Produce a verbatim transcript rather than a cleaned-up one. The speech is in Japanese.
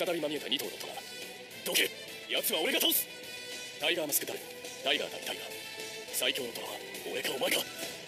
再びまみえたに頭の虎。どけ、奴は俺が倒す。タイガーマスクダル、タイガー対タイガー。最強の虎は俺かお前か。